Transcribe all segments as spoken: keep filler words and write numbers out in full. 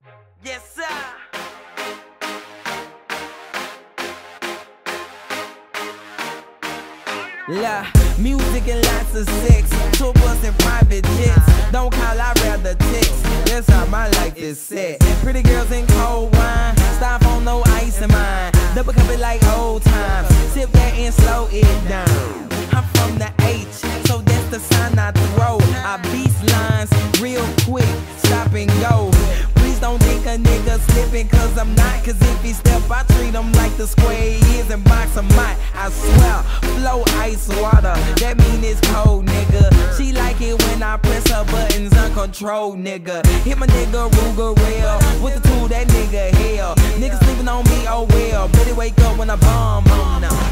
Yes, sir. Yeah, music and lots of sex, tour bus and private jets. Don't call, I'd rather text. That's how my life is set. Pretty girls and cold wine, styrofoam, no ice in mine. Double cup it like old times, sip that and slow it down. I'm from the H, so that's the sign I throw. I beast lines real quick, stop and go. Please don't think a nigga slipping, cause I'm not. Cause if he step, I treat him like the square he is and box him out. I swear, flow ice water, that mean it's cold, nigga. She like it when I press her buttons uncontrolled, nigga. Hit my nigga Ruger rail, with the tool that nigga hell. Niggas sleeping on me, oh well. Better wake up when I bomb on them.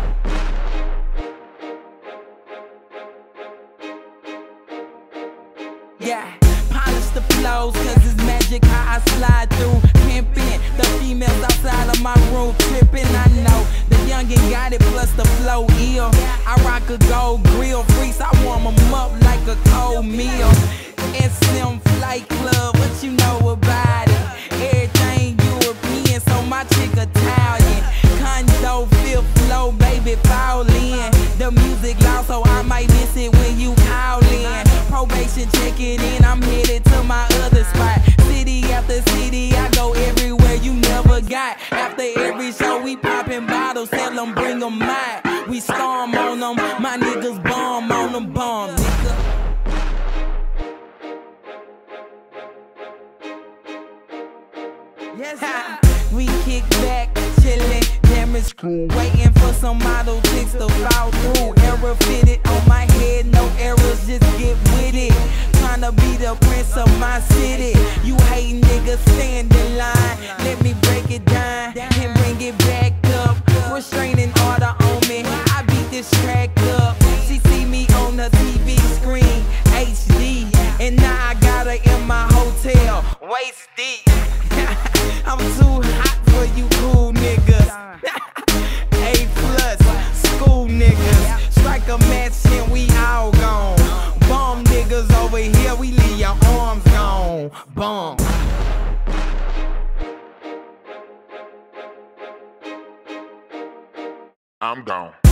Yeah, polish the flows, cause it's magic how I slide through. Pimpin', the females outside of my room trippin'. I know the youngin' got it, plus the flow ill. I rock a gold grill, freaks, I warm 'em up like a cold meal. S M Flight Club, what you know about it? Everything European, so my chick Italian. Condo, fifth flow, baby, fall in. The music loud, so I might miss it when you call in. Probation, check it in, I'm headed to my other spot. City after city, I go everywhere you never got. After every show, we poppin' bottles, tell them bring 'em out. We storm on them, my niggas bomb on them, bomb, nigga. Yes, sir. We kick back, chillin', damn it's cool. Waiting for some model chicks to fall through. Error fitted on my head, no errors, just get with it. Tryna be the prince of my city. You hatin' niggas, stand in line. Let me break it down and bring it back up. Restraining order on me, I beat this track up. She see me on the T V screen, H D, and now I got her in my hotel, waist deep. I'm too hot for you cool niggas. A plus, school niggas. Strike a match and we all gone. Bomb niggas over here, we leave your arms gone. Bomb. I'm gone.